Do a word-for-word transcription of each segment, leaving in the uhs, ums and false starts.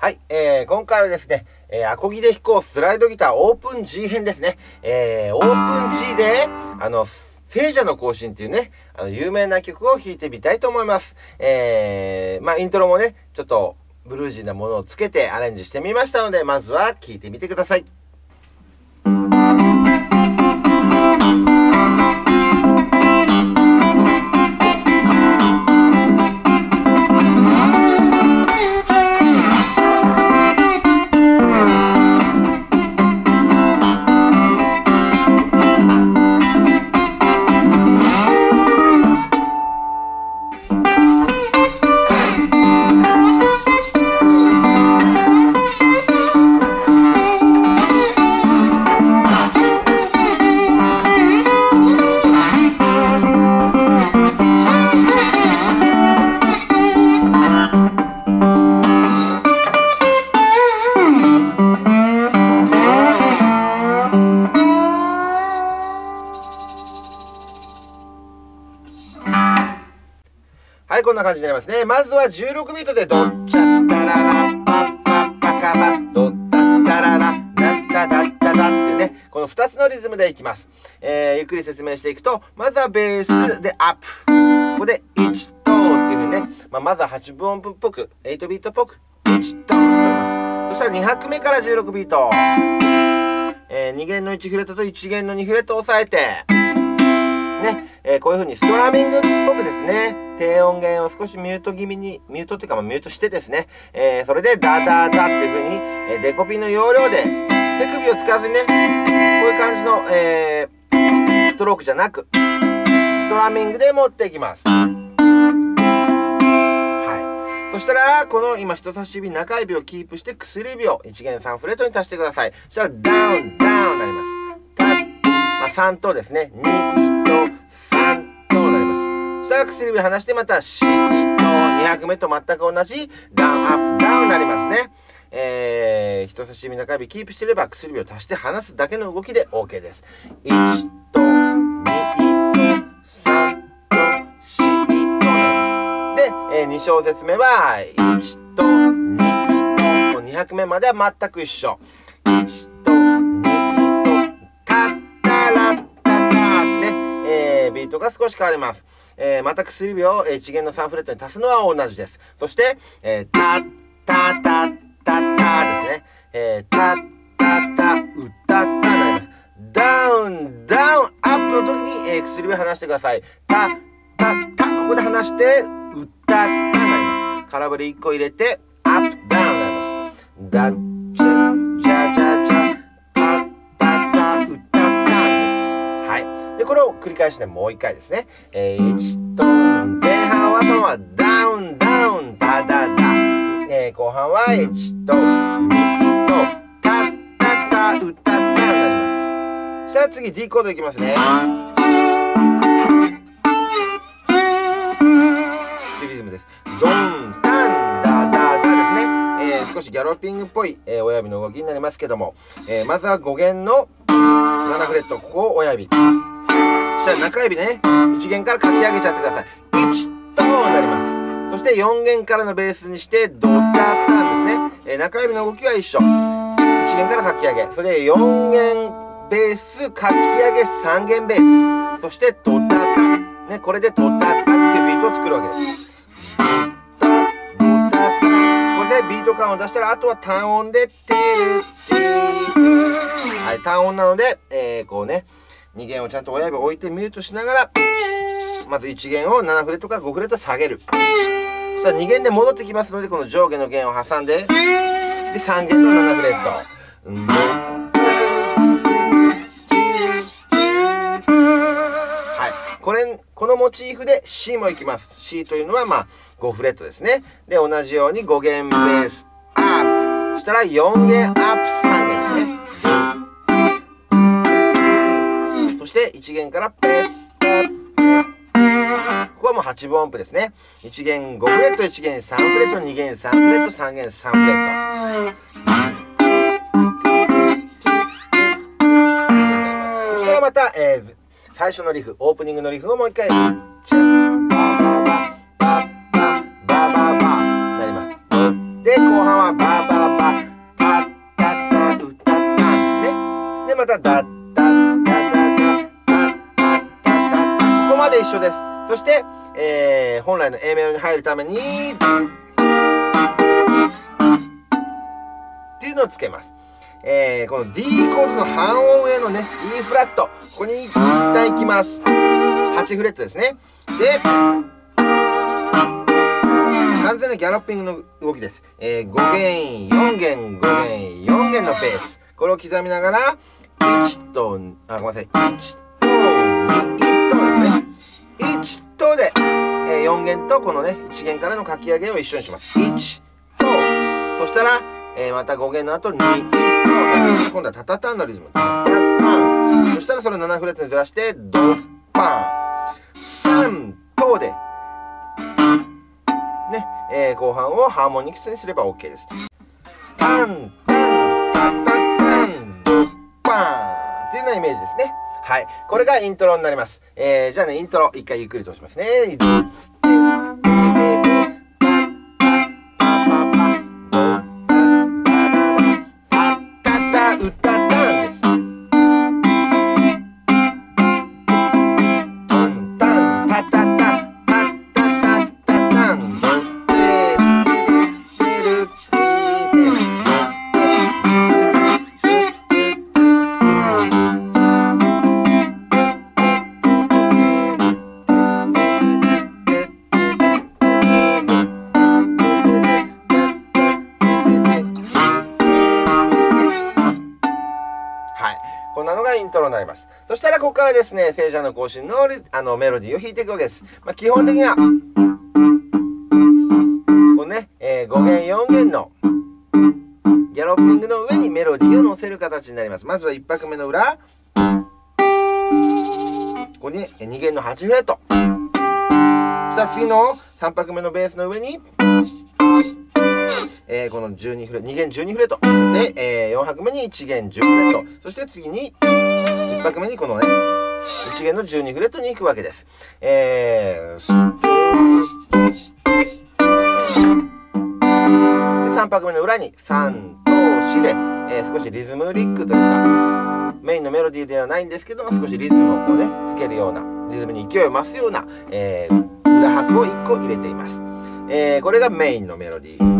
はい、えー、今回はですね、えー、アコギで弾こうスライドギターオープン G 編ですね。えー、オープン G で、あの、聖者の行進っていうね、あの、有名な曲を弾いてみたいと思います。えー、まあ、イントロもね、ちょっと、ブルージーなものをつけてアレンジしてみましたので、まずは聴いてみてください。はい、こんな感じになりますね。まずはじゅうろくビートで、ドッチャッタララ、パッパッパカバ、ドッタッタララ、ナッタタッタタってね、このふたつのリズムでいきます。えー、ゆっくり説明していくと、まずはベースでアップ。ここでいちトーっていう風にね、まあ、まずははちぶ音符っぽく、はちビートっぽく、いちトーと取ります。そしたらに拍目からじゅうろくビート。えー、に弦のいちフレットといち弦のにフレットを押さえて、ね、えー、こういう風にストラミングっぽくですね、低音源を少しミュート気味に、ミュートっていうか、まあ、ミュートしてですね、えー、それでダダダっていう風に、えー、デコピンの要領で、手首を使わずにね、こういう感じの、えー、ストロークじゃなく、ストラミングで持っていきます。はい。そしたら、この今人差し指、中指をキープして薬指をいち弦さんフレットに足してください。そしたら、ダウン、ダウンになります。タッ、まあ、さん等ですね。にと、さん等になります。そしたら薬指離してまた C とに拍目と全く同じダウンアップダウンになりますね。えー、人差し指中指キープしてれば薬指を足して離すだけの動きで OK です。いちとにとさんとよんとなります。で、えー、に小節目はいちとにとに拍目までは全く一緒。いちとにとタッタラッタタってね、えー、ビートが少し変わります。えー、また薬指をいち弦のさんフレットに足すのは同じです。そして、えー、タッタタッタッタですね。えー、タッタタウタッタになります。ダウン、ダウン、アップの時に、えー、薬指離してください。タッタッタ、ここで離して、ウタッタになります。空振りいっこ入れて、アップ、ダウンになります。ダッチャ、ジャジャジャ、タッタタウタッタです。はい。で、これを繰り返しでもう一回ですね。えー、いちトーン、前半はそのままダウン、ダウン、ダダダ。えー、後半はいちとにとタッタタウタッタになります。そしたら次 D コードいきますね。リズムです。ドンタンダダダですね。えー、少しギャロッピングっぽい、えー、親指の動きになりますけども、えー、まずはご弦のななフレット、ここを親指。そしたら中指ね、いち弦から書き上げちゃってください。いちトーになります。そしてよん弦からのベースにしてドタタンですね。えー、中指の動きは一緒。いち弦から書き上げ。それでよん弦ベース、書き上げさん弦ベース。そしてドタタン。ね、これでドタタンっていうビートを作るわけです。ドタドタタン。これでビート感を出したら、あとは単音でテルテー。はい、単音なので、えー、こうね、に弦をちゃんと親指を置いてミュートしながら、まずいち弦をななフレットからごフレット下げる。そしたらに弦で戻ってきますので、この上下の弦を挟んで、で、さん弦のななフレット。はい。これ、このモチーフで C もいきます。C というのは、まあ、ごフレットですね。で、同じようにご弦ベース、アップ。そしたらよん弦アップ、さん弦ですね。そしていち弦からペッペッペッ。ここはもうはちぶ音符ですね。いち弦ごフレット、いち弦さんフレット、に弦さんフレット、さん弦さんフレット。そしたらまた、えー、最初のリフ、オープニングのリフをもう一回、チャバババババババババなります。で、後半はババえー、本来の A メロに入るためにっていうのをつけます。えー、この D コードの半音上のね E フラット、ここに一旦行きます。はちフレットですね。で完全なギャロッピングの動きです。えー、ご弦よん弦ご弦よん弦のベース、これを刻みながらいちとあごめんなさいいちとにとですね。いちとで、えー、よん弦とこのねいち弦からの書き上げを一緒にします。いちと、そしたら、えー、またご弦の後にと、今度はタタタンのリズム、タタタン、そしたらそれをななフレットにずらしてドッパン、さんとでね、えー、後半をハーモニクスにすれば OK です。タンタンタタタンドッパンっていうようなイメージですね。はい、これがイントロになります。えー、じゃあねイントロ一回ゆっくり通しますね。こんなのがイントロになります。そしたらここからですね、聖者の行進のあのメロディーを弾いていくわけです。まあ、基本的にはこのね、えー、ご弦よん弦のギャロッピングの上にメロディーを乗せる形になります。まずはいち拍目の裏、ここにに弦のはちフレット、そしたら次のさん拍目のベースの上にえー、このじゅうにフレに弦じゅうにフレットで、えー、よん拍目にいち弦じゅうフレット、そして次にいち拍目にこのねいち弦のじゅうにフレットに行くわけです。えー、でさん拍目の裏にさんとしで、えー、少しリズムリックというかメインのメロディーではないんですけども、少しリズムをこうねつけるような、リズムに勢いを増すような、えー、裏拍をいっこ入れています。えー、これがメインのメロディー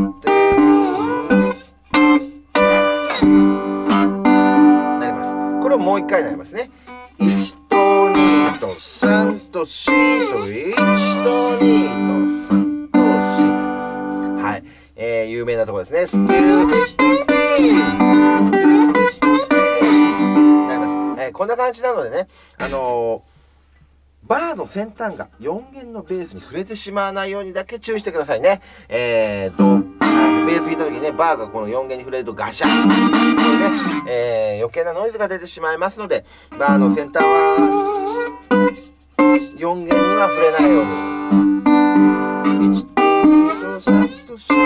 なります。これをもう一回になりますね。いちとにとさんとしといちとにとさんとしになります。はい、えー、有名なところですね。ステューディディステューディディなります。えー、こんな感じなのでね、あのーバーの先端がよん弦のベースに触れてしまわないようにだけ注意してくださいね。えーと、ベース弾いた時にね、バーがこのよん弦に触れるとガシャンとね、えー、余計なノイズが出てしまいますので、バーの先端はよん弦には触れないように。いちとにとさんとしと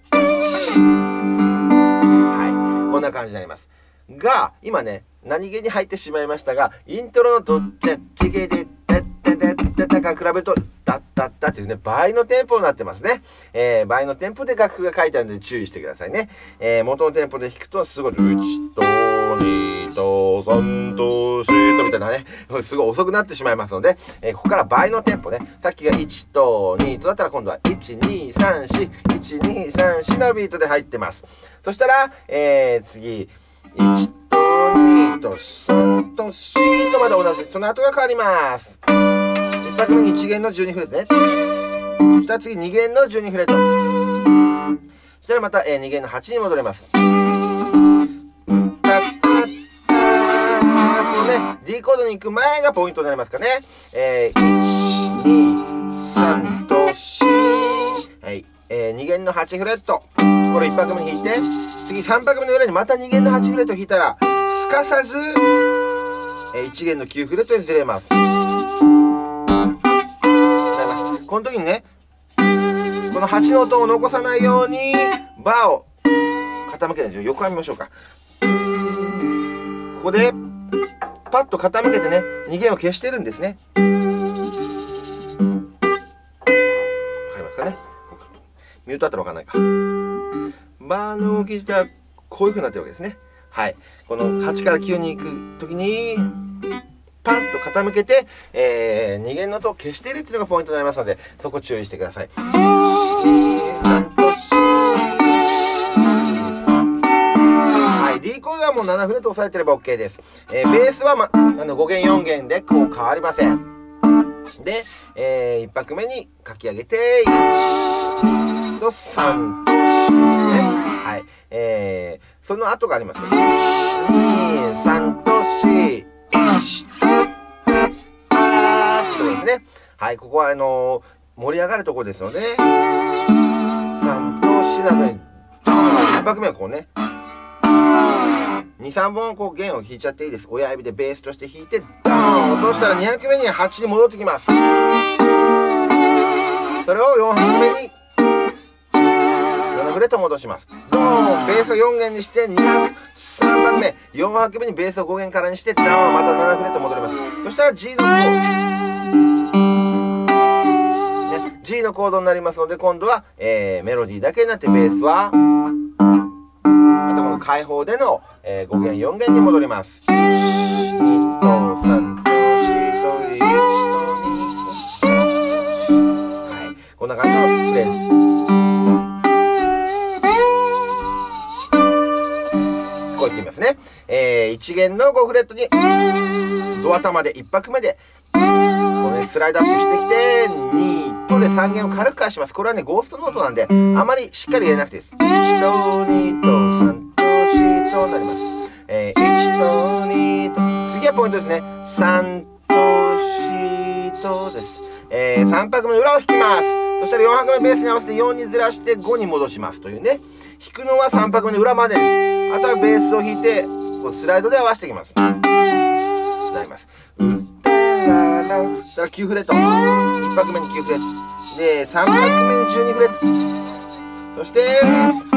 はい、こんな感じになります。が、今ね、何気に入ってしまいましたが、イントロのドッチャッチゲデッタッタッタッタから比べると、ダッタッタっていうね、倍のテンポになってますね。えー、倍のテンポで楽譜が書いてあるので注意してくださいね。えー、元のテンポで弾くと、すごい、いちとにとさんとしとみたいなね、すごい遅くなってしまいますので、えー、ここから倍のテンポね。さっきがいちとにとだったら今度はいちにさんし、いちにさんしのビートで入ってます。そしたら、えー、次、いちとにとさんとしとまで同じ。その後が変わります。いち拍目にいち弦のじゅうにフレットね。そしたら次に弦のじゅうにフレット。そしたらまた、えー、に弦のはちに戻れます。このね、D コードに行く前がポイントになりますかね。えー、いち、に、さんとし。はい。えー、に弦のはちフレット。これいち拍目に弾いて、次さん拍目の裏にまたに弦のはちフレットを弾いたら、すかさず、えー、いち弦のきゅうフレットにずれます。なります。この時にね、このはちの音を残さないように、バーを傾けないで横は見ましょうか。ここで、パッと傾けてね、に弦を消してるんですね。わかりますかね。ミュートあったらわかんないか。バーの動き自体はこういう風になってるわけですね。はい。このはちからきゅうに行くときに、 パンと傾けて、えー、に弦の音を消しているっていうのがポイントになりますので、そこ注意してください。シーさんとシーさん。はい、D コードはもうななフレット押さえてれば OK です。えー、ベースは、ま、あのご弦よん弦でこう変わりません。で、えー、いっ拍目に書き上げて、いち、にとさんとよんですね。はい。えー、その後がありますね。いち、に、さんとよん、いちと、あーってところですね。はい、ここはあのー、盛り上がるところですのでね。さんとよんなどに、いっ拍目はこうね。に、さんぼんこう弦を弾いちゃっていいです。親指でベースとして弾いて、ドーン落としたらに拍目にはちに戻ってきます。それをよん拍目にななフレット戻します。ドーンベースをよん弦にしてに拍、さん拍目、よん拍目にベースをご弦からにして、ドーンまたななフレット戻ります。そしたら G のコード、ね、G のコードになりますので、今度は、えー、メロディーだけになってベースはまたこの開放での、えー、ご弦よん弦に戻ります。いち、にとさんとよんといちとにとさんとよん。はい、こんな感じのフレーズ。こう言ってみますね。えー、いち弦のごフレットにド頭でいっ拍目でこう、ね、スライドアップしてきてにとでさん弦を軽く返します。これはねゴーストノートなんであまりしっかり入れなくていいです。いちとにとさんとよんとなります。えー、いちとにと次はポイントですね。さんとよんとです。えー、さん拍目の裏を弾きます。そしたらよん拍目ベースに合わせてよんにずらしてごに戻しますというね。弾くのはさん拍目の裏までです。あとはベースを弾いてこうスライドで合わせていきます。なります。うったららそしたらきゅうフレット、いっ拍目にきゅうフレットでさん拍目にじゅうにフレット、そしてち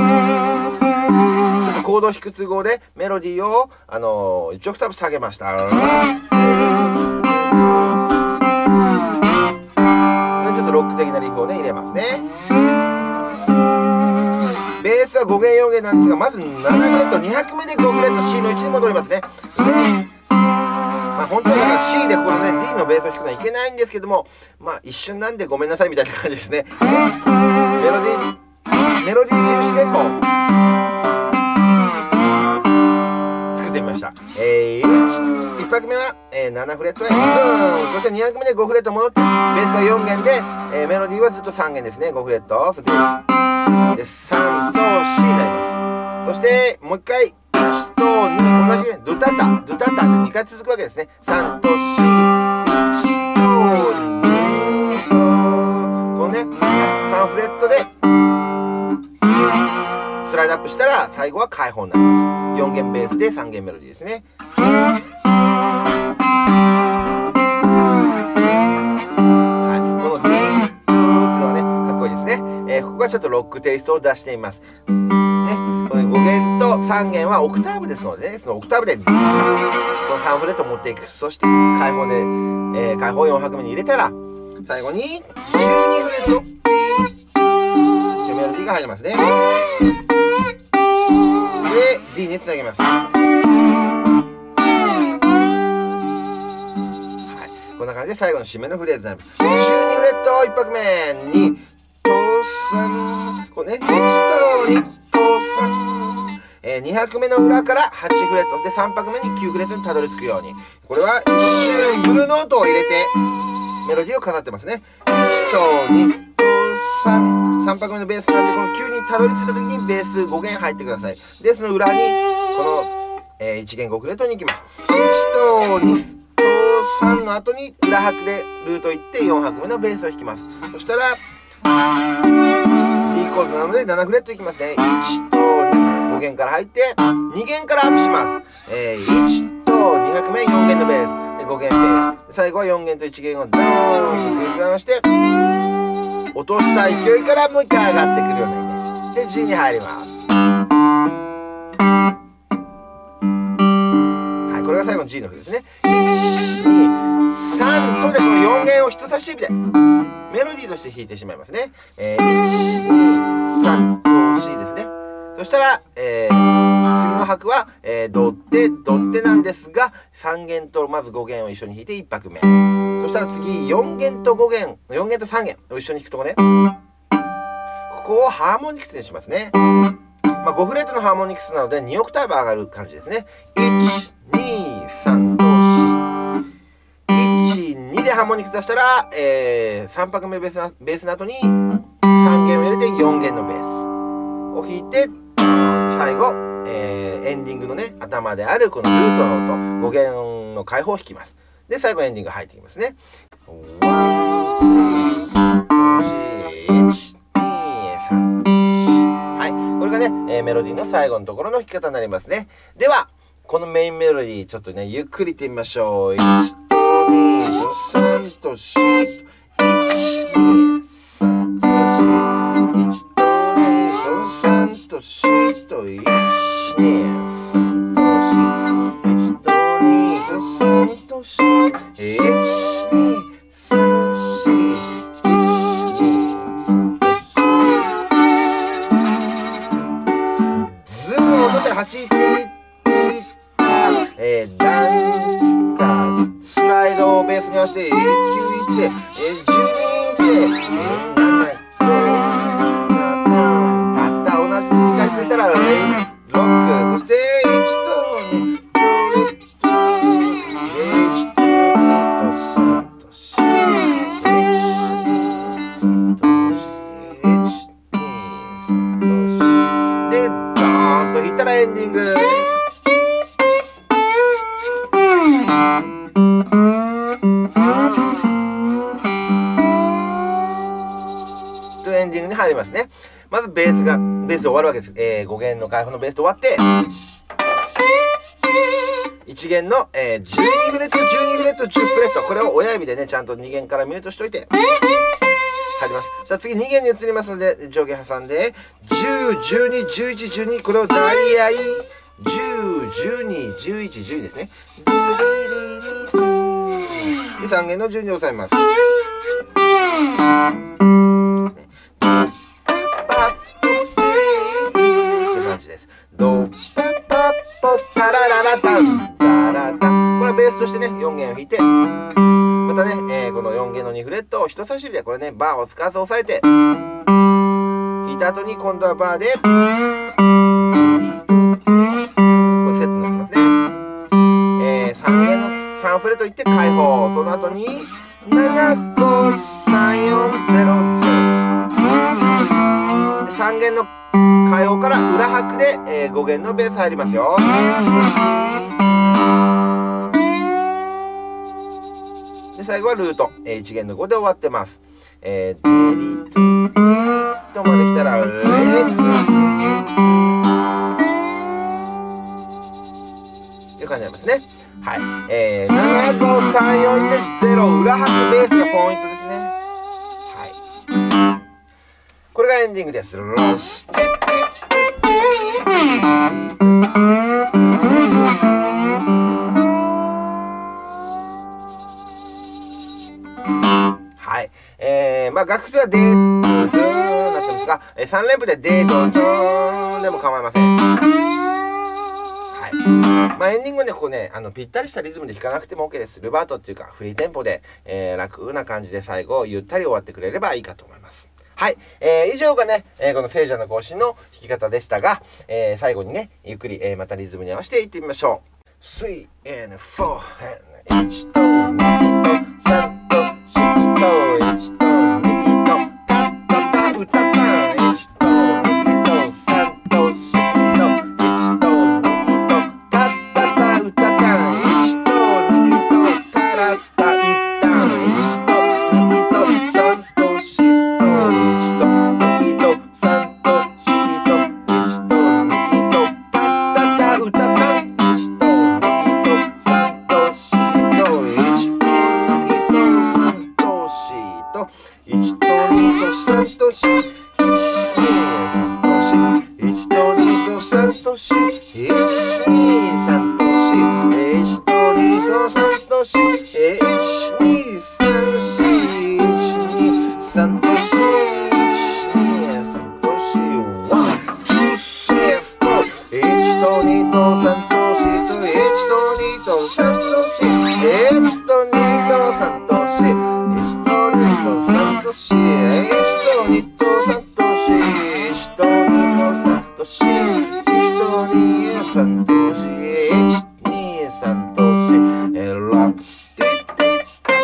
ょっとコードを弾く都合でメロディーを、あのー、いちオクターブ下げました。ちょっとロック的なリフをね入れますね。ベースはご弦よん弦なんですが、まずななフレット、に拍目でごフレット C のいちに戻りますね。まあ本当はだから C でこのね D のベースを弾くのはいけないんですけども、まあ一瞬なんでごめんなさいみたいな感じですね。メロディーメロディー印でこう作ってみました。えー、いち拍目は、えー、ななフレットへズーン、そしてに拍目でごフレット戻ってベースはよん弦で、えー、メロディーはずっとさん弦ですね。ごフレットそれででさんと C になります。そしてもう一回いちとに同じねドゥタタドゥタタってにかい続くわけですね。さんと C、 いちとにとこのねさんフレットでスライドアップしたら最後は開放になります。よん弦ベースでさん弦メロディーですね。はい、この D っていうのはねかっこいいですね。えー、ここがちょっとロックテイストを出しています。ね、このご弦とさん弦はオクターブですのでね、そのオクターブでこのさんフレットを持っていく。そして開放で、えー、開放よん拍目に入れたら最後にじゅうにフレットっていうメロディーが入りますね。で D につなげます。はい、こんな感じで最後の締めのフレーズになります。じゅうにフレットいっ拍目にとさんこうねいちとにとさん、えー、に拍目の裏からはちフレットでさん拍目にきゅうフレットにたどり着くように、これは一瞬ブルーノートを入れてメロディーを飾ってますね。いちとにとさん、さん拍目のベースなんでこのきゅうにたどり着いた時にベースご弦入ってください。でその裏にこの、えー、いち弦ごフレットに行きます。いちとにとさんの後に裏拍でルートいってよん拍目のベースを弾きます。そしたら D コードなのでななフレットいきますね。いちとにご弦から入ってに弦からアップします。えー、いちとに拍目よん弦のベースでご弦ベース、最後はよん弦といち弦をドーンと繰り返して落とした勢いからもう一回上がってくるようなイメージで G に入ります。はい、これが最後の G の譜ですね。いちにさんとでこのよん弦を人差し指でメロディーとして弾いてしまいますね。えー、いちにさんと C ですね。 そしたら、えー、次の拍は、えー、ドってドってなんですが、さん弦とまずご弦を一緒に弾いていち拍目。そしたら次よん弦とご弦、よん弦とさん弦を一緒に弾くとこね。ここをハーモニクスにしますね。まあ、ごフレットのハーモニクスなのでにオクターブ上がる感じですね。いち、に、さんとよん。いち、にでハーモニクス出したら、えー、さん拍目ベースなベースの後にさん弦を入れてよん弦のベースを弾いて、最後、えー、エンディングのね、頭であるこのルートの音、ご弦の開放を弾きます。で、最後エンディング入ってきますね。ワン、ツー、スリー、いち、に、さん。はい。これがね、えー、メロディーの最後のところの弾き方になりますね。では、このメインメロディー、ちょっとね、ゆっくりいってみましょう。いちとにとさんとよんといち、に、さんとよん。いちとにとさんとよんといち、に、さんとよん。いちとにとさんとよん。いち、に、さん、よん。ズームを落としたらはち、えー、ダンツタスライドをベースに合わせてきゅういって、えー、じゅうにいって、えー、ななたった同じにかいついたらろく、そしていちとにといちとにとさんとよん、いちにさんとよん、いちにさんとよんでドーンと弾いたらエンディング。エンディングに入りますね。まずベースが、ベースで終わるわけです。えー、ご弦の開放のベースで終わって、いち弦の、えー、じゅうにフレット、じゅうにフレット、じゅうフレット。これを親指でね、ちゃんとに弦からミュートしといて、入ります。そしたら次に弦に移りますので、上下挟んで、じゅう、じゅうに、じゅういち、じゅうに、これをダリアイ、じゅう、じゅうに、じゅういち、じゅうにですね。で、さん弦のじゅうにを押さえます。ドパパポタラララタンタラタン。これはベースとしてねよん弦を弾いて、またね、えー、このよん弦のにフレットを人差し指でこれねバーを使わず押さえて弾いた後に今度はバーでこれセットになりますね。えー、さん弦のさんフレットいって開放、その後にななごさんよんゼロゼロでさん弦の開放から裏拍で、えー、ご弦のベース入りますよ。で最後はルート、えー、いち弦のごで終わってます。えー、デリトゥディとまで来たらレッっていう感じになりますね。はい。えー、ななごさんよんでゼロ裏拍ベースがポイントですね。はい。これがエンディングです。ロステッはい。えー、まあ楽譜はデードドーンなってますが、えー、さん連符でデードドーンでも構いません。はい。まあエンディングはね、ここね、あの、ぴったりしたリズムで弾かなくても OK です。ルバートっていうか、フリーテンポで、えー、楽な感じで最後、ゆったり終わってくれればいいかと思います。はい。えー、以上がね、えー、この聖者の行進の弾き方でしたが、えー、最後にね、ゆっくり、えー、またリズムに合わせていってみましょう。スリー and フォー いちとにとさんとよんといちとにとタッタタウタタンいちとにとさんとよんといちとにとタッタタウタタンいちとにとタラタイタンいちとにとさんとよんといちとにとさんとよんといちとにとタッタタウタタンいちとにとさんとよん、いちにさんとよん、いちとにとさんとよん、いちにさんとよん、いちとにとさんとよん、いちにさんとよん、いちにさんとよん、いちにさんとよん、ワン、ツー、スリーとし、人にとさんとし、人にとさんとし、人にさんとし、いちにさんとし、えらティッティッ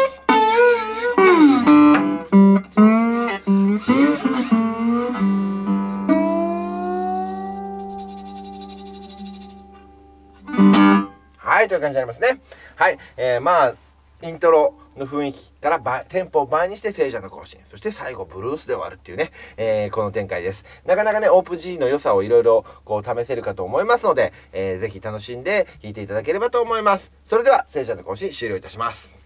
はい、という感じになりますね。はい、えー、まあイントロの雰囲気から倍テンポを倍にして聖者の行進、そして最後ブルースで終わるっていうね、えー、この展開です。なかなかねオープン G の良さをいろいろこう試せるかと思いますので、えー、ぜひ楽しんで弾いていただければと思います。それでは聖者の行進終了いたします。